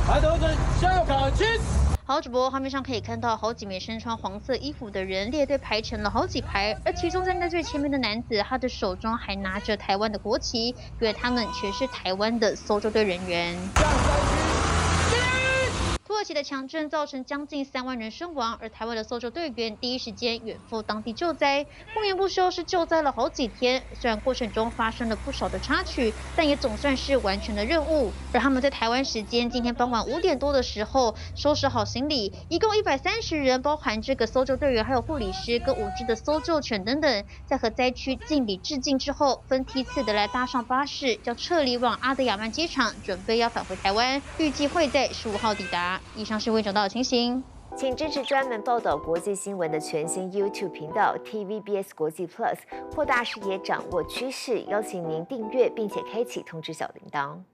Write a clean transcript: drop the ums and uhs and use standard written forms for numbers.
来得准，下岗起。 好，直播画面上可以看到好几名身穿黄色衣服的人列队排成了好几排，而其中站在最前面的男子，他的手中还拿着台湾的国旗，因为他们全是台湾的搜救队人员。土耳其的强震造成将近3万人伤亡，而台湾的搜救队员第一时间远赴当地救灾，不眠不休是救灾了好几天。虽然过程中发生了不少的插曲，但也总算是完成了任务。而他们在台湾时间今天傍晚5点多的时候收拾好行李，一共130人，包含这个搜救队员、还有护理师跟5只的搜救犬等等，在和灾区敬礼致敬之后，分梯次的来搭上巴士，要撤离往阿德亚曼机场，准备要返回台湾，预计会在15号抵达。以上是未找到的情形， 请支持专门报道国际新闻的全新 YouTube 频道 TVBS 国际 Plus， 扩大视野，掌握趋势。邀请您订阅并且开启通知小铃铛。